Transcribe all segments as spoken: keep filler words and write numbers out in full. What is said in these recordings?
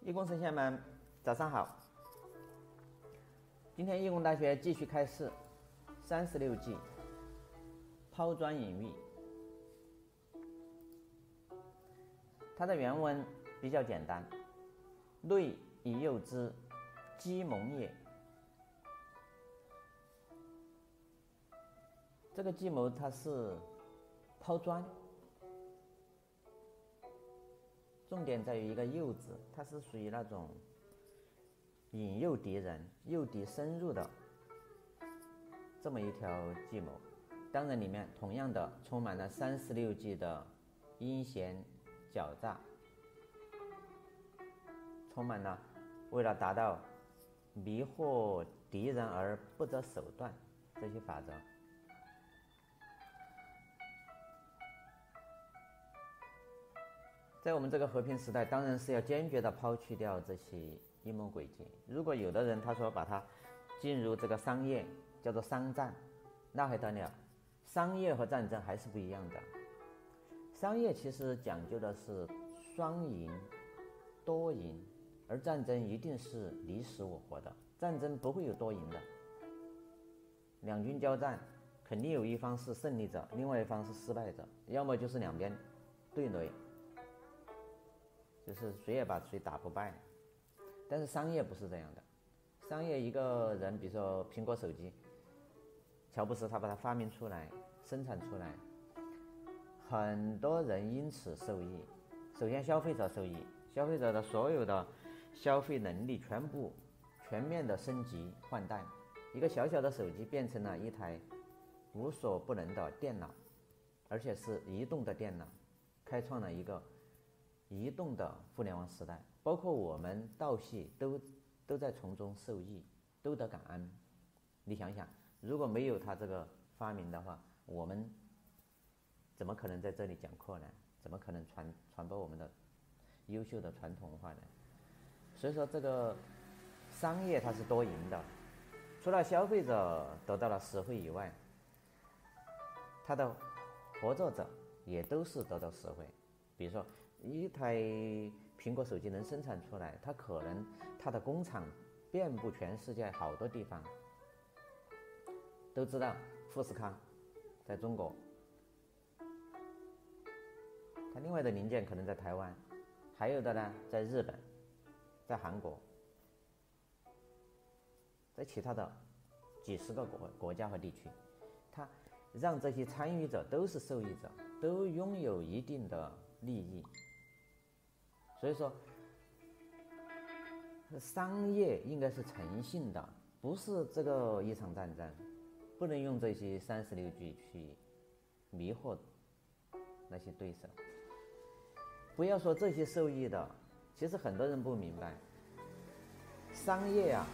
义工神仙们，早上好！今天义工大学继续开示三十六计，抛砖引玉。它的原文比较简单：类以诱之，鸡谋也。这个计谋它是抛砖，重点在于一个诱字，它是属于那种引诱敌人、诱敌深入的这么一条计谋。当然里面同样的充满了三十六计的阴险狡诈，充满了为了达到迷惑敌人而不择手段这些法则。在我们这个和平时代，当然是要坚决地抛去掉这些阴谋诡计。如果有的人他说把它进入这个商业，叫做商战，那还得了？商业和战争还是不一样的。商业其实讲究的是双赢、多赢，而战争一定是你死我活的，战争不会有多赢的。两军交战，肯定有一方是胜利者，另外一方是失败者，要么就是两边对垒，就是谁也把谁打不败。但是商业不是这样的，商业一个人，比如说苹果手机，乔布斯他把它发明出来、生产出来，很多人因此受益。首先消费者受益，消费者的所有的消费能力全部全面的升级换代，一个小小的手机变成了一台无所不能的电脑，而且是移动的电脑，开创了一个移动的互联网时代，包括我们道系都都在从中受益，都得感恩。你想想，如果没有他这个发明的话，我们怎么可能在这里讲课呢？怎么可能传传播我们的优秀的传统文化呢？所以说，这个商业它是多赢的，除了消费者得到了实惠以外，他的合作者也都是得到实惠。比如说一台苹果手机能生产出来，它可能它的工厂遍布全世界好多地方。都知道富士康在中国，它另外的零件可能在台湾，还有的呢在日本，在韩国，在其他的几十个国国家和地区，它让这些参与者都是受益者，都拥有一定的利益。所以说商业应该是诚信的，不是这个一场战争，不能用这些三十六计去迷惑那些对手。不要说这些受益的，其实很多人不明白，商业啊，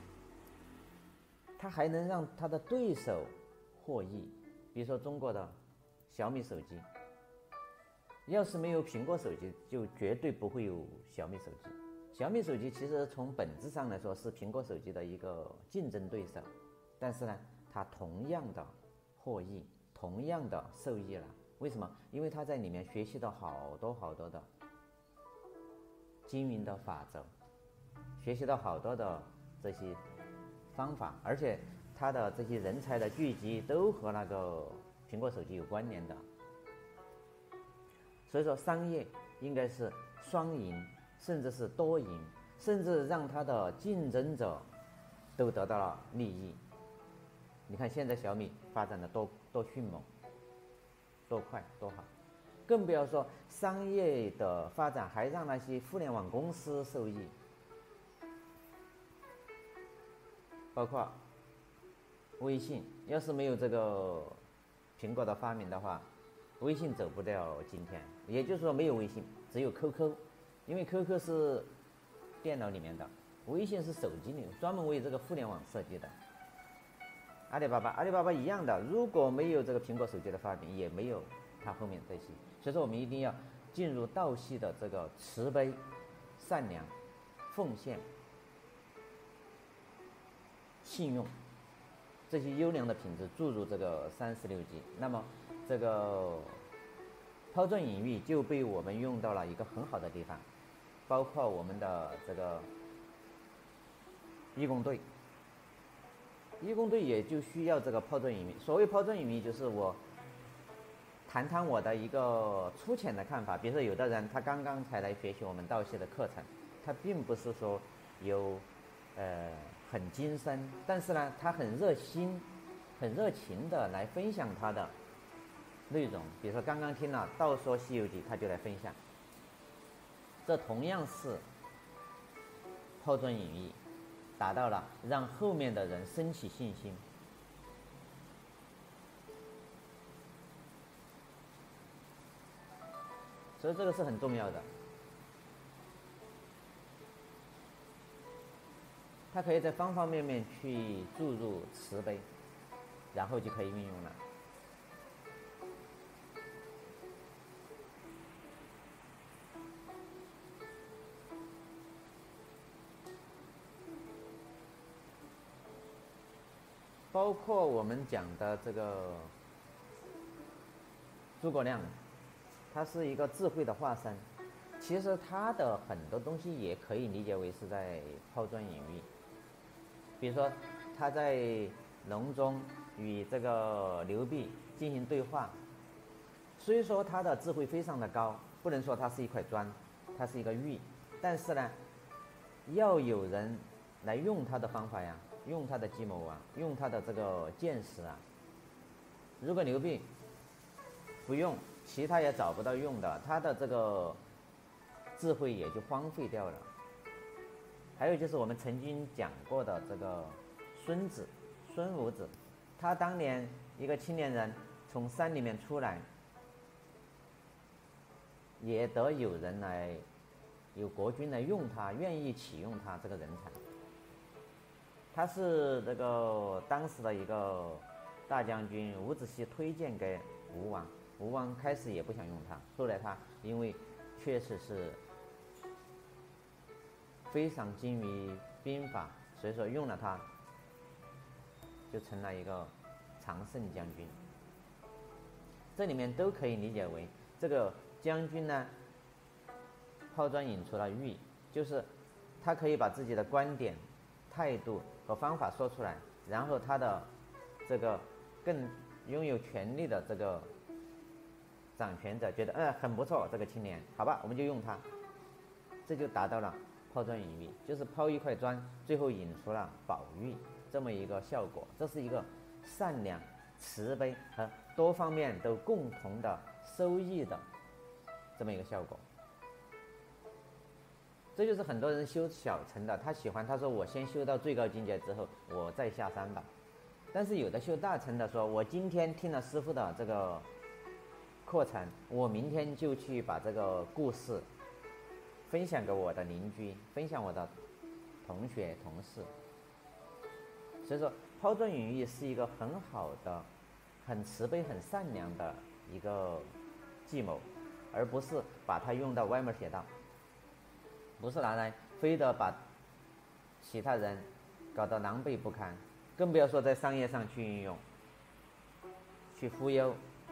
它还能让他的对手获益。比如说中国的小米手机，要是没有苹果手机，就绝对不会有小米手机。小米手机其实从本质上来说是苹果手机的一个竞争对手，但是呢，它同样的获益，同样的受益了。为什么？因为他在里面学习到好多好多的经营的法则，学习到好多的这些方法，而且他的这些人才的聚集都和那个苹果手机有关联的。所以说商业应该是双赢，甚至是多赢，甚至让他的竞争者都得到了利益。你看现在小米发展的多多迅猛，多快多好，更不要说商业的发展还让那些互联网公司受益，包括微信，要是没有这个苹果的发明的话，微信走不了今天。也就是说没有微信，只有 Q Q， 因为 Q Q 是电脑里面的，微信是手机里专门为这个互联网设计的。阿里巴巴，阿里巴巴一样的，如果没有这个苹果手机的发明，也没有它后面这些。所以说我们一定要进入道系的这个慈悲、善良、奉献、信用这些优良的品质注入这个三十六计，那么这个抛砖引玉就被我们用到了一个很好的地方。 包括我们的这个义工队，义工队也就需要这个抛砖引玉。所谓抛砖引玉，就是我谈谈我的一个粗浅的看法。比如说有的人他刚刚才来学习我们道系的课程，他并不是说有呃很精深，但是呢他很热心很热情的来分享他的内容。比如说刚刚听了道说西游记，他就来分享，这同样是抛砖引玉，达到了让后面的人升起信心。所以这个是很重要的，它可以在方方面面去注入慈悲，然后就可以运用了。包括我们讲的这个诸葛亮，他是一个智慧的化身，其实他的很多东西也可以理解为是在抛砖引玉。比如说他在隆中与这个刘备进行对话，虽说他的智慧非常的高，不能说他是一块砖，他是一个玉，但是呢要有人来用他的方法呀，用他的计谋啊，用他的这个见识啊。如果刘备不用，其他也找不到用的，他的这个智慧也就荒废掉了。还有就是我们曾经讲过的这个孙子孙武子，他当年一个青年人从山里面出来，也得有人来，有国君来用他，愿意启用他这个人才。他是这个当时的一个大将军伍子胥推荐给吴王，吴王开始也不想用他，后来他因为确实是非常精于兵法，所以说用了他，就成了一个常胜将军。这里面都可以理解为这个将军呢，抛砖引出了玉，就是他可以把自己的观点、态度和方法说出来，然后他的这个更拥有权力的这个掌权者觉得，嗯，很不错，这个青年，好吧，我们就用他，这就达到了抛砖引玉，就是抛一块砖，最后引出了宝玉这么一个效果。这是一个善良、慈悲和多方面都共同的收益的这么一个效果。这就是很多人修小乘的，他喜欢他说我先修到最高境界之后，我再下山吧。但是有的修大乘的说，我今天听了师父的这个课程，我明天就去把这个故事分享给我的邻居，分享我的同学同事。所以说抛砖引玉是一个很好的、很慈悲、很善良的一个计谋，而不是把它用到歪门邪道，不是拿来非得把其他人搞得狼狈不堪，更不要说在商业上去运用，去忽悠。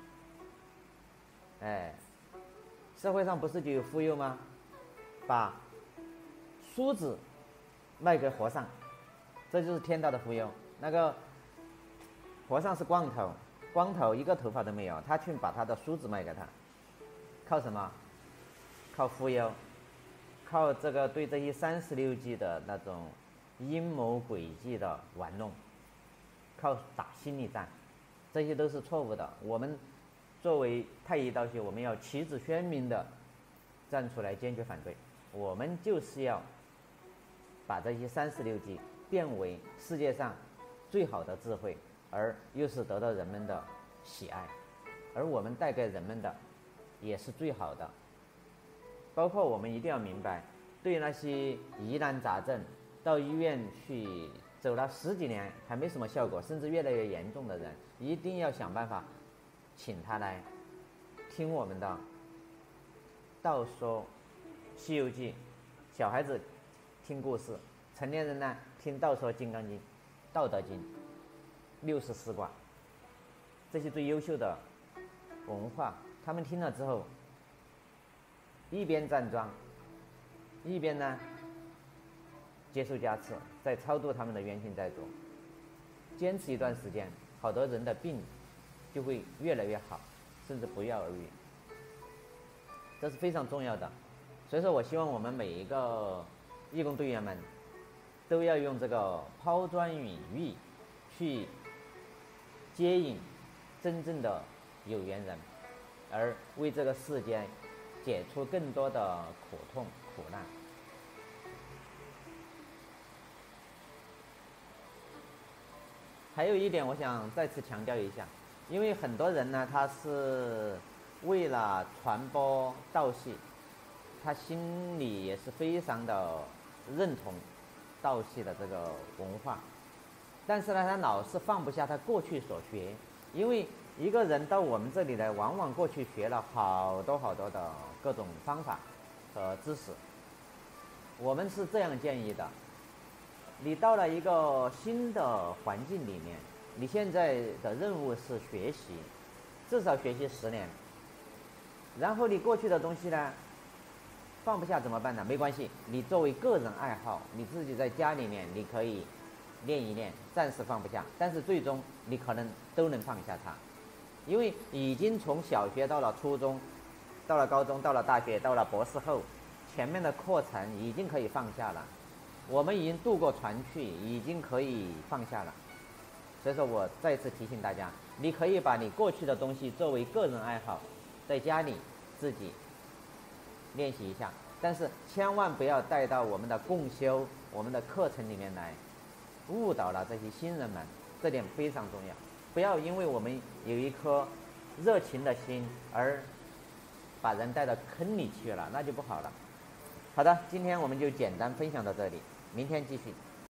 哎，社会上不是就有忽悠吗？把梳子卖给和尚，这就是天大的忽悠。那个和尚是光头，光头一个头发都没有，他去把他的梳子卖给他，靠什么？靠忽悠，靠这个对这些三十六计的那种阴谋诡计的玩弄，靠打心理战，这些都是错误的。我们作为太乙道学，我们要旗帜鲜明的站出来坚决反对。我们就是要把这些三十六计变为世界上最好的智慧，而又是得到人们的喜爱，而我们带给人们的也是最好的。包括我们一定要明白，对那些疑难杂症到医院去走了十几年还没什么效果，甚至越来越严重的人，一定要想办法请他来听我们的道说西游记，小孩子听故事，成年人呢听道说金刚经、道德经、六十四卦，这些最优秀的文化，他们听了之后，一边站桩， 一边呢接受加持，再超度他们的冤亲债主，坚持一段时间，好多人的病就会越来越好，甚至不药而愈，这是非常重要的。所以说我希望我们每一个义工队员们都要用这个抛砖引玉去接引真正的有缘人，而为这个世间解除更多的苦痛苦难。还有一点我想再次强调一下，因为很多人呢，他是为了传播道系，他心里也是非常的认同道系的这个文化，但是呢，他老是放不下他过去所学。因为一个人到我们这里来，往往过去学了好多好多的各种方法和知识。我们是这样建议的，你到了一个新的环境里面，你现在的任务是学习，至少学习十年。然后你过去的东西呢，放不下怎么办呢？没关系，你作为个人爱好，你自己在家里面你可以练一练，暂时放不下，但是最终你可能都能放下它，因为已经从小学到了初中，到了高中，到了大学，到了博士后，前面的课程已经可以放下了，我们已经渡过船去，已经可以放下了。所以说我再次提醒大家，你可以把你过去的东西作为个人爱好，在家里自己练习一下，但是千万不要带到我们的共修、我们的课程里面来，误导了这些新人们，这点非常重要。不要因为我们有一颗热情的心而把人带到坑里去了，那就不好了。好的，今天我们就简单分享到这里，明天继续。